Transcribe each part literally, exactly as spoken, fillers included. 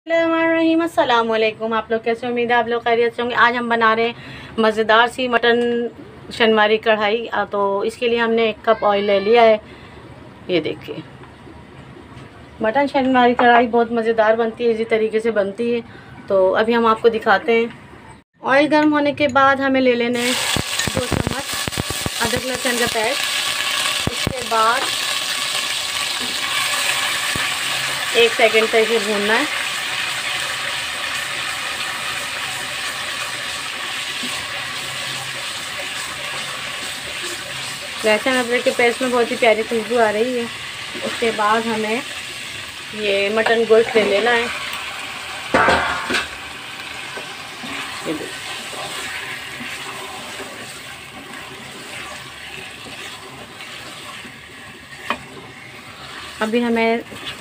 रहीम अस्सलाम वालेकुम। आप लोग कैसे, उम्मीद है आप लोग खैरियत से होंगे। आज हम बना रहे हैं मज़ेदार सी मटन शनवारी कढ़ाई। तो इसके लिए हमने एक कप ऑयल ले लिया है। ये देखिए, मटन शनवारी कढ़ाई बहुत मज़ेदार बनती है, इसी तरीके से बनती है। तो अभी हम आपको दिखाते हैं। ऑयल गर्म होने के बाद हमें ले लेने हैं दो चम्मच अदरक लहसुन का पेस्ट। उसके बाद एक सेकंड तक इसे भूनना है। लहसुन अदरक के पेस्ट में बहुत ही प्यारी खुशबू आ रही है। उसके बाद हमें ये मटन गोश्त ले लेना है। ये अभी हमें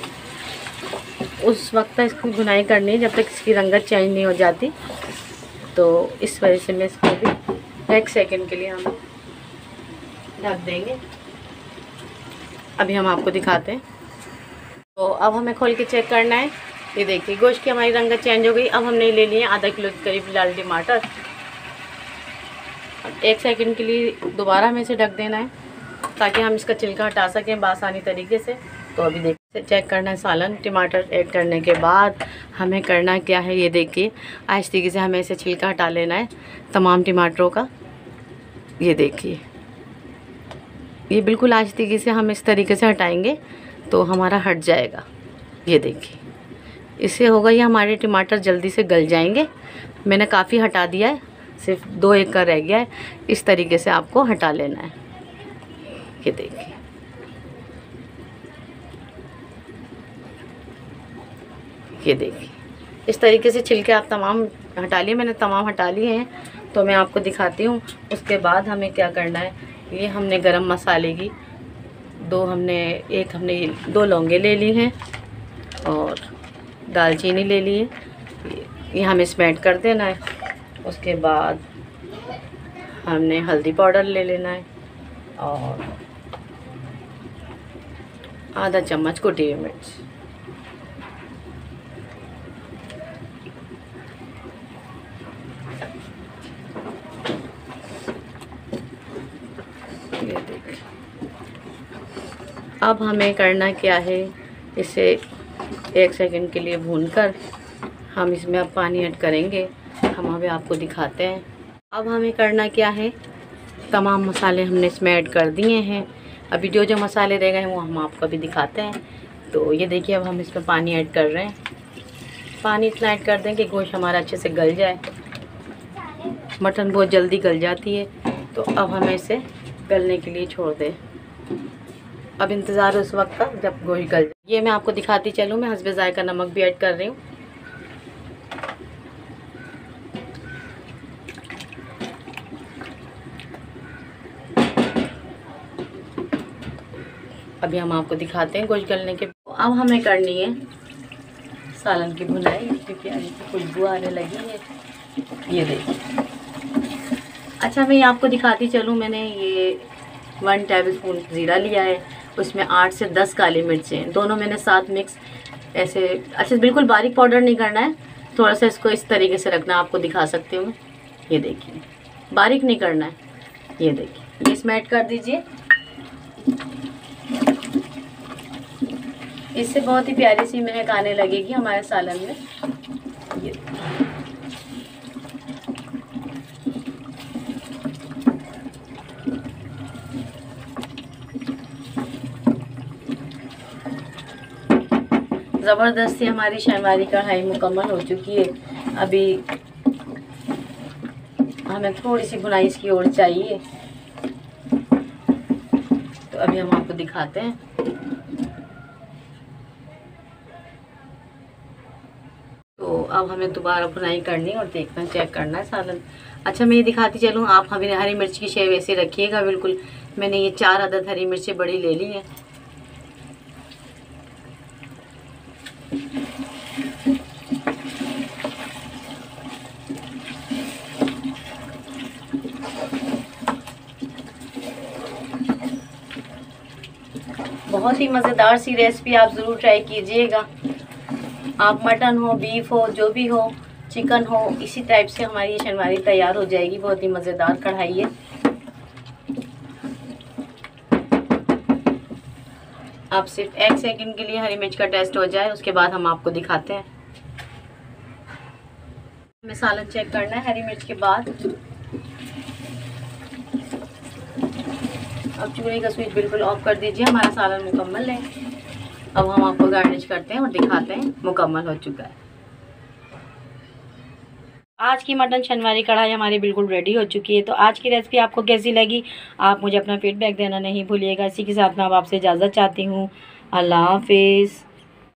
उस वक्त तक इसकी भुनाई करनी है जब तक इसकी रंगत चेंज नहीं हो जाती। तो इस वजह से मैं इसको भी एक सेकंड के लिए हम ढक देंगे। अभी हम आपको दिखाते हैं। तो अब हमें खोल के चेक करना है। ये देखिए, गोश्त की हमारी रंगत चेंज हो गई। अब हमने ले लिए आधा किलो के करीब लाल टमाटर। अब एक सेकंड के लिए दोबारा हमें इसे ढक देना है ताकि हम इसका छिलका हटा सकें बआसानी तरीके से। तो अभी देखिए, चेक करना है सालन। टमाटर ऐड करने के बाद हमें करना क्या है, ये देखिए, आहिस्ते से हमें इसे छिलका हटा लेना है तमाम टमाटरों का। ये देखिए, ये बिल्कुल आहिस्ते से हम इस तरीके से हटाएंगे तो हमारा हट जाएगा। ये देखिए, इससे होगा ये हमारे टमाटर जल्दी से गल जाएंगे। मैंने काफ़ी हटा दिया है, सिर्फ दो एक का रह गया है। इस तरीके से आपको हटा लेना है। ये देखिए, ये देखिए, इस तरीके से छिलके आप तमाम हटा लिए। मैंने तमाम हटा लिए हैं। तो मैं आपको दिखाती हूँ। उसके बाद हमें क्या करना है, ये हमने गरम मसाले की दो हमने एक हमने दो लौंगे ले ली हैं और दालचीनी ले ली है। ये हमें स्मेट कर देना है। उसके बाद हमने हल्दी पाउडर ले लेना है और आधा चम्मच कुटी हुई मिर्च। ये देखिए, अब हमें करना क्या है, इसे एक सेकंड के लिए भूनकर हम इसमें अब पानी ऐड करेंगे। हम अभी आपको दिखाते हैं। अब हमें करना क्या है, तमाम मसाले हमने इसमें ऐड कर दिए हैं। अभी जो जो मसाले रह गए हैं वो हम आपको अभी दिखाते हैं। तो ये देखिए, अब हम इसमें पानी ऐड कर रहे हैं। पानी इतना ऐड कर दें कि गोश्त हमारा अच्छे से गल जाए। मटन बहुत जल्दी गल जाती है। तो अब हमें इसे गलने के लिए छोड़ दें। अब इंतज़ार उस वक्त का जब गोश्त गल जाए। ये मैं आपको दिखाती चलूँ। मैं हस्बे ज़ायका नमक भी ऐड कर रही हूँ। अभी हम आपको दिखाते हैं गोश्त गलने के। अब हमें करनी है सालन की भुनाई, क्योंकि अभी खुशबू आने लगी है। ये देखिए, अच्छा मैं ये आपको दिखाती चलूँ। मैंने ये वन टेबल स्पून ज़ीरा लिया है, उसमें आठ से दस काली मिर्चें, दोनों मैंने साथ मिक्स ऐसे अच्छे बिल्कुल बारीक पाउडर नहीं करना है। थोड़ा सा इसको इस तरीके से रखना, आपको दिखा सकती हूँ। ये देखिए, बारीक नहीं करना है। ये देखिए, ये इसमें ऐड कर दीजिए। इससे बहुत ही प्यारी सी महक आने लगेगी हमारे सालन में। ये ज़बरदस्त सी हमारी शनवारी कढ़ाई मुकम्मल हो चुकी है। अभी हमें थोड़ी सी भुनाई इसकी और चाहिए। तो अभी हम आपको दिखाते हैं। तो अब हमें दोबारा भुनाई करनी है और देखना चेक करना है सालन। अच्छा मैं ये दिखाती चलूँ, आप हमें हरी मिर्च की शेव ऐसे रखिएगा बिल्कुल। मैंने ये चार अदद हरी मिर्चें बड़ी ले ली हैं। बहुत ही मज़ेदार सी रेसिपी आप ज़रूर ट्राई कीजिएगा। आप मटन हो, बीफ हो, जो भी हो, चिकन हो, इसी टाइप से हमारी ये शनवारी तैयार हो जाएगी। बहुत ही मज़ेदार कढ़ाई है। आप सिर्फ एक सेकंड के लिए हरी मिर्च का टेस्ट हो जाए, उसके बाद हम आपको दिखाते हैं। हमें सालन चेक करना है हरी मिर्च के बाद। अब चूल्हे का स्विच बिल्कुल ऑफ कर दीजिए, हमारा सालन मुकम्मल है। अब हम आपको गार्निश करते हैं और दिखाते हैं मुकम्मल हो चुका है। आज की मटन शनवारी कढ़ाई हमारी बिल्कुल रेडी हो चुकी है। तो आज की रेसिपी आपको कैसी लगी, आप मुझे अपना फीडबैक देना नहीं भूलिएगा। इसी के साथ मैं अब आपसे इजाज़त चाहती हूँ। अल्लाह हाफिज़।